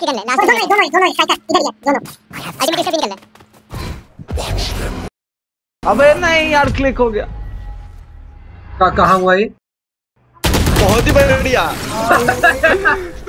इसकी कर ले लास्ट दोनों स्ट्राइकर इधर ही है दोनों अल्टीमेट इसका भी कर ले। अबे नहीं यार क्लिक हो गया। कहाँ हुआ ये? बहुत ही बढ़िया।